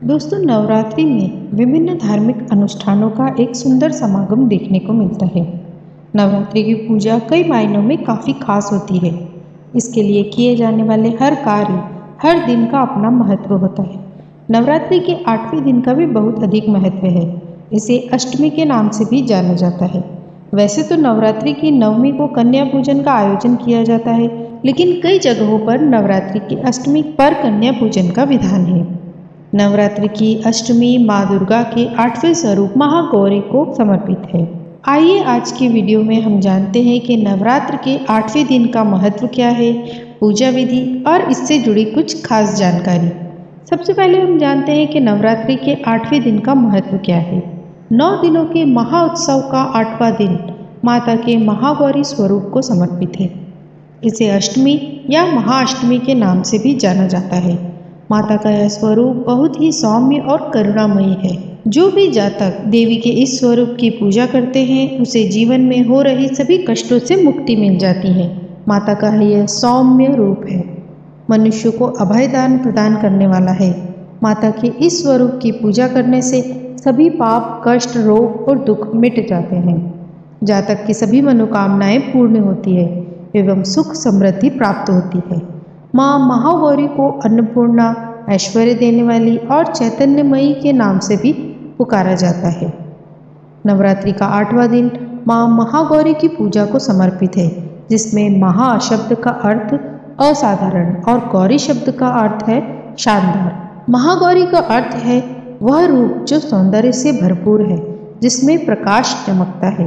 दोस्तों, नवरात्रि में विभिन्न धार्मिक अनुष्ठानों का एक सुंदर समागम देखने को मिलता है। नवरात्रि की पूजा कई मायनों में काफ़ी खास होती है। इसके लिए किए जाने वाले हर कार्य, हर दिन का अपना महत्व होता है। नवरात्रि के 8वें दिन का भी बहुत अधिक महत्व है। इसे अष्टमी के नाम से भी जाना जाता है। वैसे तो नवरात्रि की नवमी को कन्या पूजन का आयोजन किया जाता है, लेकिन कई जगहों पर नवरात्रि की अष्टमी पर कन्या पूजन का विधान है। नवरात्रि की अष्टमी माँ दुर्गा के 8वें स्वरूप महागौरी को समर्पित है। आइए आज की वीडियो में हम जानते हैं कि नवरात्र के 8वें दिन का महत्व क्या है, पूजा विधि और इससे जुड़ी कुछ खास जानकारी। सबसे पहले हम जानते हैं कि नवरात्रि के 8वें दिन का महत्व क्या है। 9 दिनों के महाउत्सव का 8वां दिन माता के महागौरी स्वरूप को समर्पित है। इसे अष्टमी या महाअष्टमी के नाम से भी जाना जाता है। माता का यह स्वरूप बहुत ही सौम्य और करुणामयी है। जो भी जातक देवी के इस स्वरूप की पूजा करते हैं, उसे जीवन में हो रही सभी कष्टों से मुक्ति मिल जाती है। माता का यह सौम्य रूप है, मनुष्य को अभय दान प्रदान करने वाला है। माता के इस स्वरूप की पूजा करने से सभी पाप, कष्ट, रोग और दुख मिट जाते हैं। जातक की सभी मनोकामनाएं पूर्ण होती है एवं सुख समृद्धि प्राप्त होती है। माँ महागौरी को अन्नपूर्णा, ऐश्वर्य देने वाली और चैतन्यमयी के नाम से भी पुकारा जाता है। नवरात्रि का 8वां दिन माँ महागौरी की पूजा को समर्पित है, जिसमें महा शब्द का अर्थ असाधारण और गौरी शब्द का अर्थ है शानदार। महागौरी का अर्थ है वह रूप जो सौंदर्य से भरपूर है, जिसमें प्रकाश चमकता है।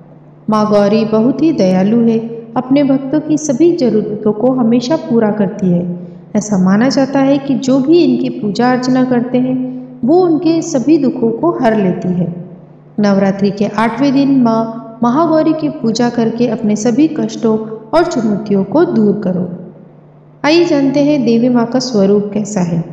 माँ गौरी बहुत ही दयालु है, अपने भक्तों की सभी जरूरतों को हमेशा पूरा करती है। ऐसा माना जाता है कि जो भी इनकी पूजा अर्चना करते हैं, वो उनके सभी दुखों को हर लेती है। नवरात्रि के 8वें दिन माँ महागौरी की पूजा करके अपने सभी कष्टों और चुनौतियों को दूर करो। आइए जानते हैं देवी माँ का स्वरूप कैसा है।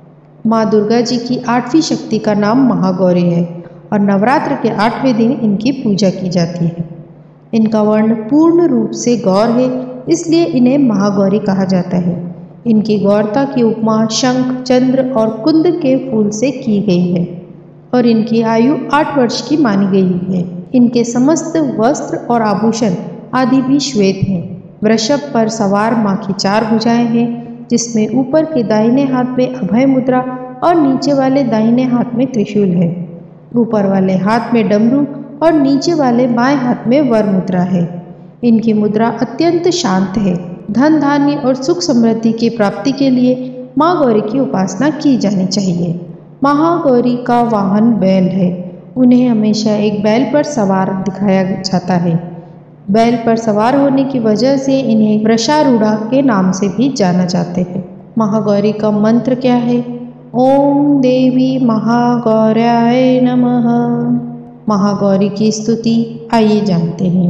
माँ दुर्गा जी की 8वीं शक्ति का नाम महागौरी है और नवरात्र के 8वें दिन इनकी पूजा की जाती है। इनका वर्ण पूर्ण रूप से गौर है, इसलिए इन्हें महागौरी कहा जाता है। इनकी गौरता की उपमा शंख, चंद्र और कुंद के फूल से की गई है और इनकी आयु 8 वर्ष की मानी गई है। इनके समस्त वस्त्र और आभूषण आदि भी श्वेत हैं। वृषभ पर सवार माँ की 4 भुजाएं हैं, जिसमें ऊपर के दाहिने हाथ में अभय मुद्रा और नीचे वाले दाहिने हाथ में त्रिशूल है। ऊपर वाले हाथ में डमरू और नीचे वाले बाएं हाथ में वर मुद्रा है। इनकी मुद्रा अत्यंत शांत है। धन, धान्य और सुख समृद्धि की प्राप्ति के लिए माँ गौरी की उपासना की जानी चाहिए। महागौरी का वाहन बैल है। उन्हें हमेशा एक बैल पर सवार दिखाया जाता है। बैल पर सवार होने की वजह से इन्हें वृषारूढ़ा के नाम से भी जाना जाते हैं। महागौरी का मंत्र क्या है? ओम देवी महागौर्याय नमः। महागौरी की स्तुति आइए जानते हैं।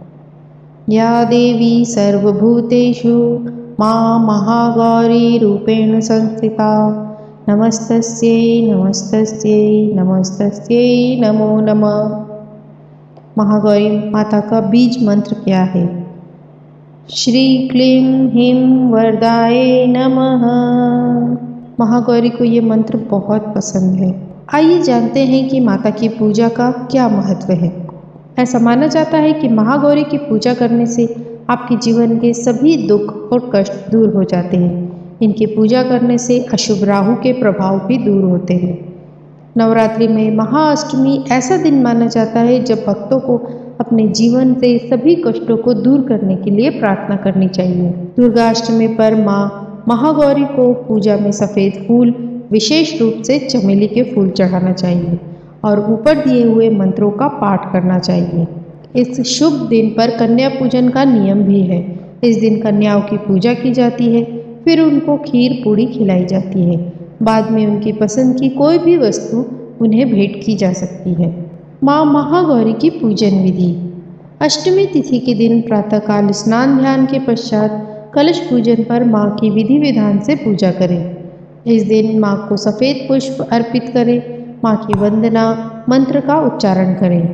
या देवी सर्वभूतेषु माँ महागौरी रूपेण संस्थिता नमस्तस्यै नमस्तस्यै नमस्तस्यै नमो नमः। महागौरी माता का बीज मंत्र क्या है? श्री क्लीं ह्रीं वरदाय नमः। महागौरी को ये मंत्र बहुत पसंद है। आइए जानते हैं कि माता की पूजा का क्या महत्व है। ऐसा माना जाता है कि महागौरी की पूजा करने से आपके जीवन के सभी दुख और कष्ट दूर हो जाते हैं। इनकी पूजा करने से अशुभ राहु के प्रभाव भी दूर होते हैं। नवरात्रि में महाअष्टमी ऐसा दिन माना जाता है जब भक्तों को अपने जीवन से सभी कष्टों को दूर करने के लिए प्रार्थना करनी चाहिए। दुर्गा अष्टमी पर माँ महागौरी को पूजा में सफ़ेद फूल, विशेष रूप से चमेली के फूल चढ़ाना चाहिए और ऊपर दिए हुए मंत्रों का पाठ करना चाहिए। इस शुभ दिन पर कन्या पूजन का नियम भी है। इस दिन कन्याओं की पूजा की जाती है, फिर उनको खीर पूड़ी खिलाई जाती है। बाद में उनकी पसंद की कोई भी वस्तु उन्हें भेंट की जा सकती है। माँ महागौरी की पूजन विधि। अष्टमी तिथि के दिन प्रातःकाल स्नान ध्यान के पश्चात कलश पूजन पर माँ की विधि विधान से पूजा करें। इस दिन माँ को सफ़ेद पुष्प अर्पित करें। माँ की वंदना मंत्र का उच्चारण करें।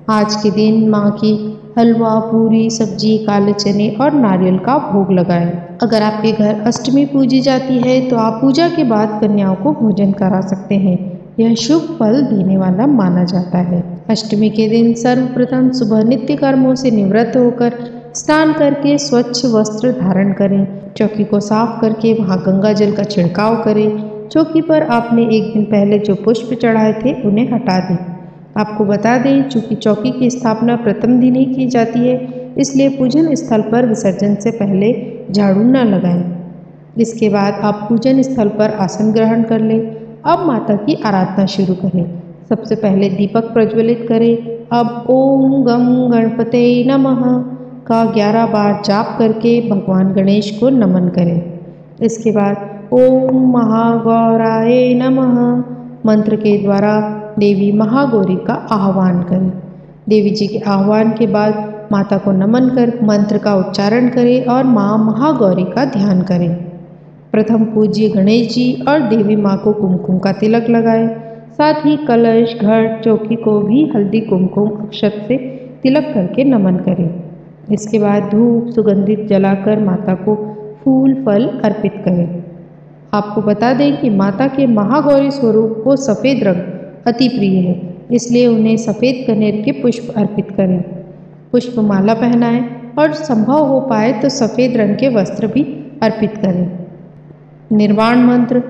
आज के दिन माँ की हलवा, पूरी, सब्जी, काले चने और नारियल का भोग लगाएं। अगर आपके घर अष्टमी पूजी जाती है तो आप पूजा के बाद कन्याओं को भोजन करा सकते हैं। यह शुभ फल देने वाला माना जाता है। अष्टमी के दिन सर्वप्रथम सुबह नित्य कर्मों से निवृत्त होकर स्नान करके स्वच्छ वस्त्र धारण करें। चौकी को साफ करके वहां गंगा जल का छिड़काव करें। चौकी पर आपने एक दिन पहले जो पुष्प चढ़ाए थे उन्हें हटा दें। आपको बता दें, चूंकि चौकी की स्थापना प्रथम दिन ही की जाती है, इसलिए पूजन स्थल पर विसर्जन से पहले झाड़ू न लगाएं। इसके बाद आप पूजन स्थल पर आसन ग्रहण कर लें। अब माता की आराधना शुरू करें। सबसे पहले दीपक प्रज्वलित करें। अब ओम गम गणपते नमः का 11 बार जाप करके भगवान गणेश को नमन करें। इसके बाद ओम महागौराय नमः मंत्र के द्वारा देवी महागौरी का आह्वान करें। देवी जी के आह्वान के बाद माता को नमन कर मंत्र का उच्चारण करें और माँ महागौरी का ध्यान करें। प्रथम पूज्य गणेश जी और देवी माँ को कुमकुम का तिलक लगाएं। साथ ही कलश, घट, चौकी को भी हल्दी कुमकुम अक्षत से तिलक करके नमन करें। इसके बाद धूप सुगंधित जलाकर माता को फूल फल अर्पित करें। आपको बता दें कि माता के महागौरी स्वरूप को सफ़ेद रंग अति प्रिय है, इसलिए उन्हें सफ़ेद कनेर के पुष्प अर्पित करें। पुष्प माला पहनाएं और संभव हो पाए तो सफ़ेद रंग के वस्त्र भी अर्पित करें। निर्वाण मंत्र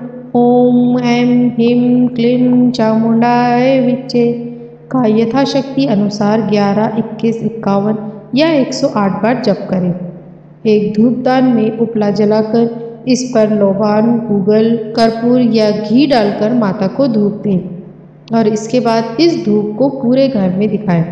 ओम ऐं ह्रीं क्लीं चामुंडाय विच्चे का यथाशक्ति अनुसार 11, 21, 51 या 108 बार जप करें। एक धूपदान में उपला जलाकर इस पर लोबान, गूगल, कर्पूर या घी डालकर माता को धूप दें और इसके बाद इस धूप को पूरे घर में दिखाएं।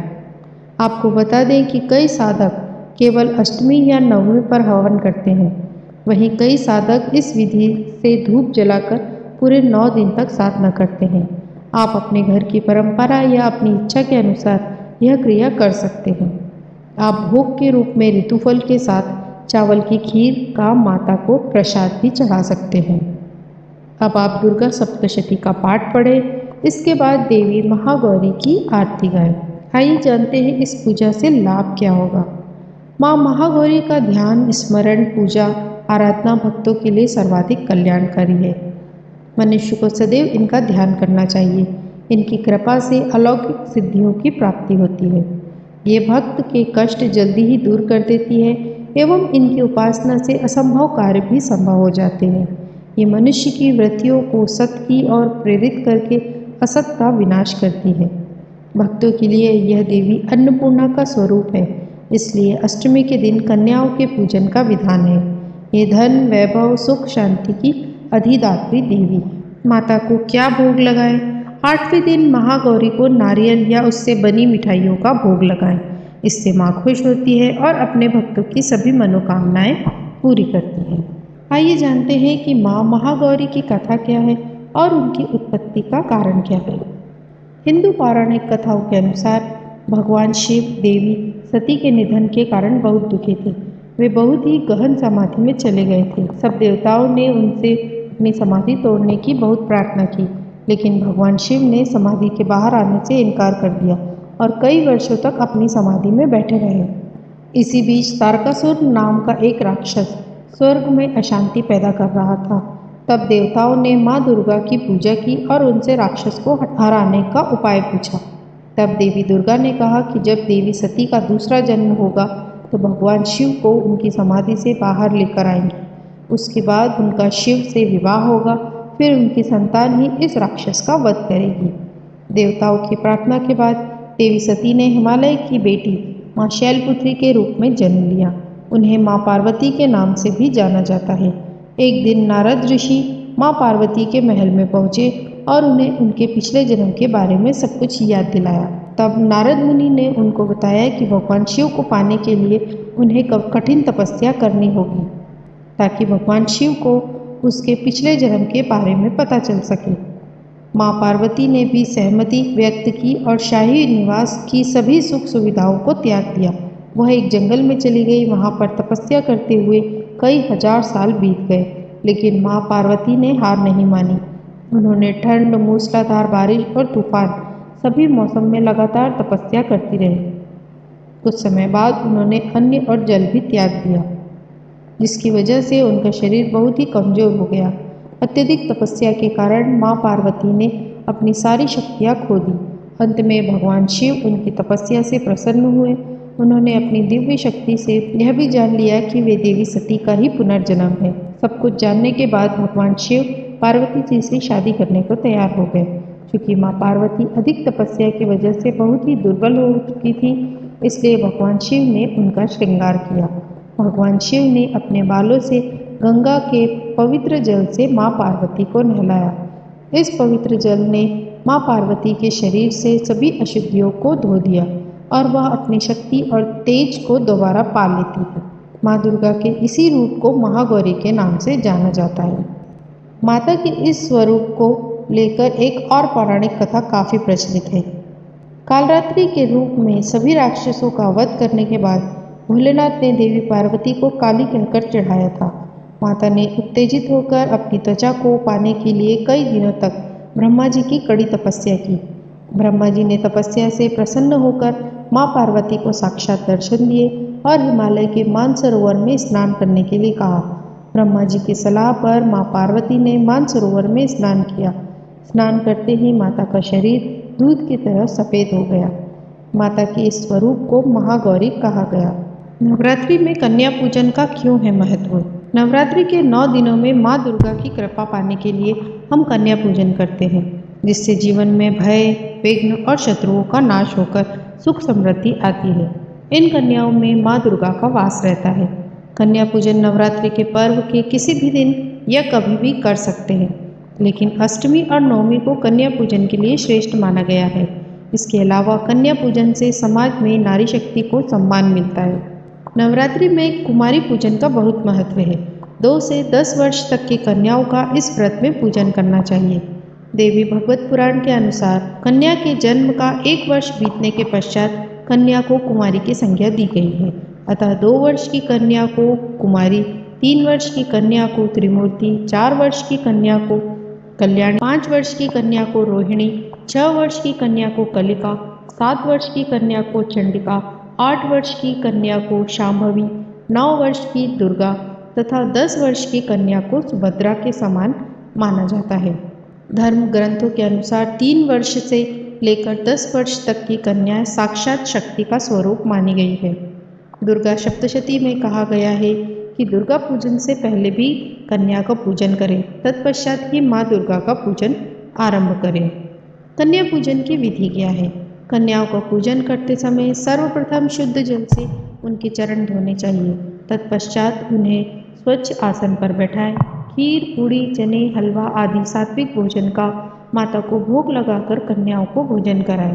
आपको बता दें कि कई साधक केवल अष्टमी या नवमी पर हवन करते हैं, वहीं कई साधक इस विधि से धूप जलाकर पूरे 9 दिन तक साधना करते हैं। आप अपने घर की परंपरा या अपनी इच्छा के अनुसार यह क्रिया कर सकते हैं। आप भोग के रूप में ऋतुफल के साथ चावल की खीर का माता को प्रसाद भी चढ़ा सकते हैं। अब आप दुर्गा सप्तशती का पाठ पढ़ें। इसके बाद देवी महागौरी की आरती गाएं। आइए जानते हैं इस पूजा से लाभ क्या होगा। माँ महागौरी का ध्यान, स्मरण, पूजा, आराधना भक्तों के लिए सर्वाधिक कल्याणकारी है। मनुष्य को सदैव इनका ध्यान करना चाहिए। इनकी कृपा से अलौकिक सिद्धियों की प्राप्ति होती है। ये भक्त के कष्ट जल्दी ही दूर कर देती है एवं इनकी उपासना से असंभव कार्य भी संभव हो जाते हैं। ये मनुष्य की वृत्तियों को सत की ओर प्रेरित करके असत का विनाश करती है। भक्तों के लिए यह देवी अन्नपूर्णा का स्वरूप है, इसलिए अष्टमी के दिन कन्याओं के पूजन का विधान है। ये धन, वैभव, सुख, शांति की अधिदात्री देवी। माता को क्या भोग लगाएं? 8वें दिन महागौरी को नारियल या उससे बनी मिठाइयों का भोग लगाएं। इससे माँ खुश होती है और अपने भक्तों की सभी मनोकामनाएं पूरी करती है। आइए जानते हैं कि माँ महागौरी की कथा क्या है और उनकी उत्पत्ति का कारण क्या है। हिंदू पौराणिक कथाओं के अनुसार भगवान शिव देवी सती के निधन के कारण बहुत दुखी थे। वे बहुत ही गहन समाधि में चले गए थे। सब देवताओं ने उनसे अपनी समाधि तोड़ने की बहुत प्रार्थना की, लेकिन भगवान शिव ने समाधि के बाहर आने से इनकार कर दिया और कई वर्षों तक अपनी समाधि में बैठे रहे। इसी बीच तारकासुर नाम का एक राक्षस स्वर्ग में अशांति पैदा कर रहा था। तब देवताओं ने माँ दुर्गा की पूजा की और उनसे राक्षस को हराने का उपाय पूछा। तब देवी दुर्गा ने कहा कि जब देवी सती का दूसरा जन्म होगा तो भगवान शिव को उनकी समाधि से बाहर लेकर आएंगे। उसके बाद उनका शिव से विवाह होगा, फिर उनकी संतान ही इस राक्षस का वध करेगी। देवताओं की प्रार्थना के बाद देवी सती ने हिमालय की बेटी माँ शैलपुत्री के रूप में जन्म लिया। उन्हें माँ पार्वती के नाम से भी जाना जाता है। एक दिन नारद ऋषि माँ पार्वती के महल में पहुँचे और उन्हें उनके पिछले जन्म के बारे में सब कुछ याद दिलाया। तब नारद मुनि ने उनको बताया कि भगवान शिव को पाने के लिए उन्हें कठिन तपस्या करनी होगी, ताकि भगवान शिव को उसके पिछले जन्म के बारे में पता चल सके। माँ पार्वती ने भी सहमति व्यक्त की और शाही निवास की सभी सुख सुविधाओं को त्याग दिया। वह एक जंगल में चली गई। वहाँ पर तपस्या करते हुए कई हजार साल बीत गए, लेकिन माँ पार्वती ने हार नहीं मानी। उन्होंने ठंड, मूसलाधार बारिश और तूफान सभी मौसम में लगातार तपस्या करती रही। कुछ समय बाद उन्होंने अन्न और जल भी त्याग दिया, जिसकी वजह से उनका शरीर बहुत ही कमजोर हो गया। अत्यधिक तपस्या के कारण माँ पार्वती ने अपनी सारी शक्तियाँ खो दी। अंत में भगवान शिव उनकी तपस्या से प्रसन्न हुए। उन्होंने अपनी दिव्य शक्ति से यह भी जान लिया कि वे देवी सती का ही पुनर्जन्म है। सब कुछ जानने के बाद भगवान शिव पार्वती जी से शादी करने को तैयार हो गए। क्योंकि माँ पार्वती अधिक तपस्या की वजह से बहुत ही दुर्बल हो चुकी थी, इसलिए भगवान शिव ने उनका श्रृंगार किया। भगवान शिव ने अपने बालों से गंगा के पवित्र जल से माँ पार्वती को नहलाया। इस पवित्र जल ने माँ पार्वती के शरीर से सभी अशुद्धियों को धो दिया और वह अपनी शक्ति और तेज को दोबारा पा लेती है। माँ दुर्गा के इसी रूप को महागौरी के नाम से जाना जाता है। माता के इस स्वरूप को लेकर एक और पौराणिक कथा काफ़ी प्रचलित है। कालरात्रि के रूप में सभी राक्षसों का वध करने के बाद भोलेनाथ ने देवी पार्वती को काली कहकर चढ़ाया था। माता ने उत्तेजित होकर अपनी त्वचा को पाने के लिए कई दिनों तक ब्रह्मा जी की कड़ी तपस्या की। ब्रह्मा जी ने तपस्या से प्रसन्न होकर माँ पार्वती को साक्षात दर्शन दिए और हिमालय के मानसरोवर में स्नान करने के लिए कहा। ब्रह्मा जी की सलाह पर माँ पार्वती ने मानसरोवर में स्नान किया। स्नान करते ही माता का शरीर दूध की तरह सफ़ेद हो गया। माता के इस स्वरूप को महागौरी कहा गया। नवरात्रि में कन्या पूजन का क्यों है महत्व? नवरात्रि के 9 दिनों में माँ दुर्गा की कृपा पाने के लिए हम कन्या पूजन करते हैं, जिससे जीवन में भय, विघ्न और शत्रुओं का नाश होकर सुख समृद्धि आती है। इन कन्याओं में माँ दुर्गा का वास रहता है। कन्या पूजन नवरात्रि के पर्व के किसी भी दिन या कभी भी कर सकते हैं, लेकिन अष्टमी और नवमी को कन्या पूजन के लिए श्रेष्ठ माना गया है। इसके अलावा कन्या पूजन से समाज में नारी शक्ति को सम्मान मिलता है। नवरात्रि में कुमारी पूजन का बहुत महत्व है। 2 से 10 वर्ष तक की कन्याओं का इस व्रत में पूजन करना चाहिए। देवी भागवत पुराण के अनुसार कन्या के जन्म का 1 वर्ष बीतने के पश्चात कन्या को कुमारी की संज्ञा दी गई है। अतः 2 वर्ष की कन्या को कुमारी, 3 वर्ष की कन्या को त्रिमूर्ति, 4 वर्ष की कन्या को कल्याणी, 5 वर्ष की कन्या को रोहिणी, 6 वर्ष की कन्या को कलिका, 7 वर्ष की कन्या को चंडिका, 8 वर्ष की कन्या को शांभवी, 9 वर्ष की दुर्गा तथा 10 वर्ष की कन्या को सुभद्रा के समान माना जाता है। धर्म ग्रंथों के अनुसार 3 वर्ष से लेकर 10 वर्ष तक की कन्याएं साक्षात शक्ति का स्वरूप मानी गई है। दुर्गा सप्तशती में कहा गया है कि दुर्गा पूजन से पहले भी कन्या का पूजन करें, तत्पश्चात ही माँ दुर्गा का पूजन आरंभ करें। कन्या पूजन की विधि क्या है? कन्याओं का पूजन करते समय सर्वप्रथम शुद्ध जल से उनके चरण धोने चाहिए। तत्पश्चात उन्हें स्वच्छ आसन पर बैठाएं। खीर, पूड़ी, चने, हलवा आदि सात्विक भोजन का माता को भोग लगाकर कन्याओं को भोजन कराएं।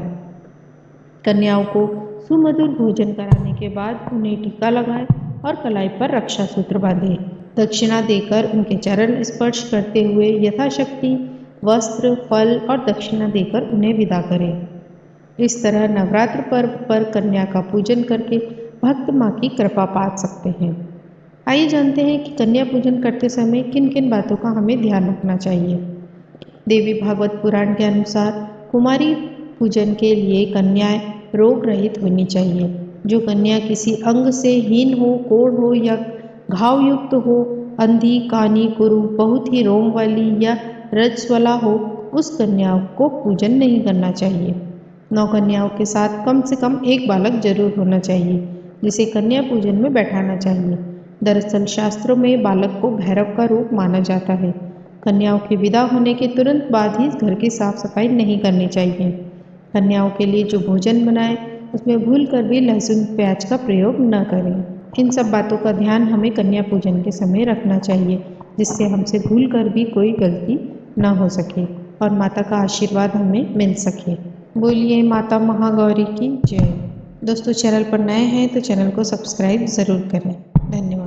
कन्याओं को सुमधुर भोजन कराने के बाद उन्हें टीका लगाएं और कलाई पर रक्षा सूत्र बांधें। दक्षिणा देकर उनके चरण स्पर्श करते हुए यथाशक्ति वस्त्र, फल और दक्षिणा देकर उन्हें विदा करें। इस तरह नवरात्र पर्व पर कन्या का पूजन करके भक्त माँ की कृपा पा सकते हैं। आइए जानते हैं कि कन्या पूजन करते समय किन किन बातों का हमें ध्यान रखना चाहिए। देवी भागवत पुराण के अनुसार कुमारी पूजन के लिए कन्याएं रोग रहित होनी चाहिए। जो कन्या किसी अंग से हीन हो, कोढ़ हो या घाव युक्त हो, अंधी, कानी, कुरु, बहुत ही रोम वाली या रजस्वला हो, उस कन्या को पूजन नहीं करना चाहिए। 9 कन्याओं के साथ कम से कम एक बालक जरूर होना चाहिए, जिसे कन्या पूजन में बैठाना चाहिए। दरअसल शास्त्रों में बालक को भैरव का रूप माना जाता है। कन्याओं के विदा होने के तुरंत बाद ही घर की साफ सफाई नहीं करनी चाहिए। कन्याओं के लिए जो भोजन बनाए उसमें भूल कर भी लहसुन प्याज का प्रयोग न करें। इन सब बातों का ध्यान हमें कन्या पूजन के समय रखना चाहिए, जिससे हमसे भूल कर भी कोई गलती न हो सके और माता का आशीर्वाद हमें मिल सके। बोलिए माता महागौरी की जय। दोस्तों, चैनल पर नए हैं तो चैनल को सब्सक्राइब ज़रूर करें। धन्यवाद।